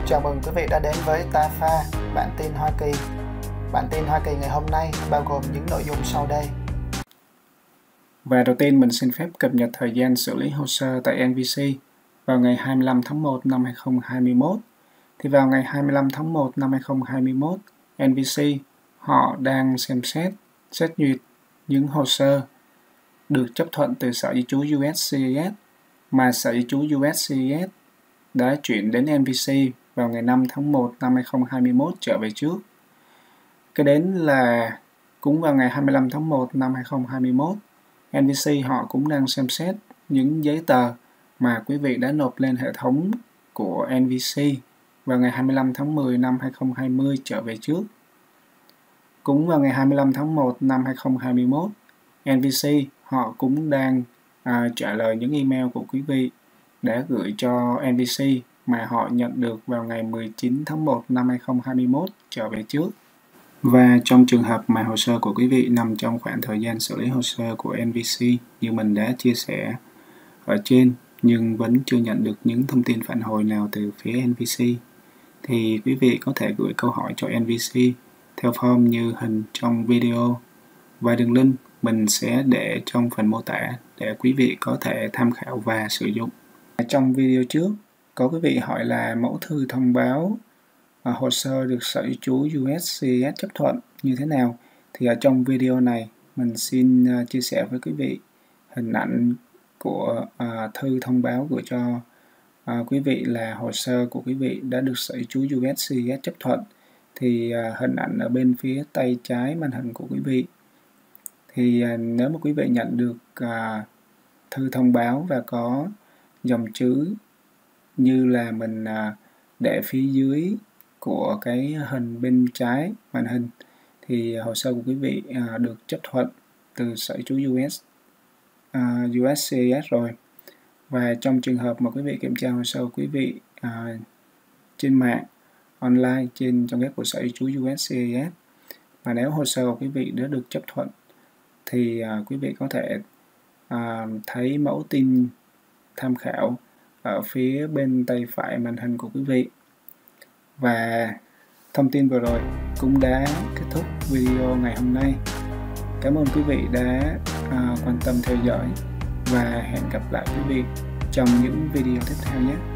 Chào mừng quý vị đã đến với TAFA, bản tin Hoa Kỳ. Bản tin Hoa Kỳ ngày hôm nay bao gồm những nội dung sau đây. Và đầu tiên mình xin phép cập nhật thời gian xử lý hồ sơ tại NVC vào ngày 25 tháng 1 năm 2021. Thì vào ngày 25 tháng 1 năm 2021, NVC họ đang xem xét, xét duyệt những hồ sơ được chấp thuận từ Sở Di trú USCIS mà Sở Di trú USCIS đã chuyển đến NVC vào ngày 5 tháng 1 năm 2021 trở về trước. Cái đến là cũng vào ngày 25 tháng 1 năm 2021, NVC họ cũng đang xem xét những giấy tờ mà quý vị đã nộp lên hệ thống của NVC vào ngày 25 tháng 10 năm 2020 trở về trước. Cũng vào ngày 25 tháng 1 năm 2021, NVC họ cũng đang trả lời những email của quý vị đã gửi cho NVC mà họ nhận được vào ngày 19 tháng 1 năm 2021 trở về trước. Và trong trường hợp mà hồ sơ của quý vị nằm trong khoảng thời gian xử lý hồ sơ của NVC như mình đã chia sẻ ở trên nhưng vẫn chưa nhận được những thông tin phản hồi nào từ phía NVC, thì quý vị có thể gửi câu hỏi cho NVC theo form như hình trong video và đường link mình sẽ để trong phần mô tả để quý vị có thể tham khảo và sử dụng. Trong video trước, có quý vị hỏi là mẫu thư thông báo hồ sơ được Sở Di trú USCIS chấp thuận như thế nào. Thì ở trong video này, mình xin chia sẻ với quý vị hình ảnh của thư thông báo gửi cho quý vị là hồ sơ của quý vị đã được Sở Di trú USCIS chấp thuận. Thì hình ảnh ở bên phía tay trái màn hình của quý vị. Thì nếu mà quý vị nhận được thư thông báo và có dòng chữ như là mình để phía dưới của cái hình bên trái màn hình thì hồ sơ của quý vị được chấp thuận từ Sở Di trú USCIS rồi. Và trong trường hợp mà quý vị kiểm tra hồ sơ của quý vị trên mạng online trên trang web của Sở Di trú USCIS mà nếu hồ sơ của quý vị đã được chấp thuận thì quý vị có thể thấy mẫu tin tham khảo ở phía bên tay phải màn hình của quý vị. Và thông tin vừa rồi cũng đã kết thúc video ngày hôm nay. Cảm ơn quý vị đã quan tâm theo dõi và hẹn gặp lại quý vị trong những video tiếp theo nhé.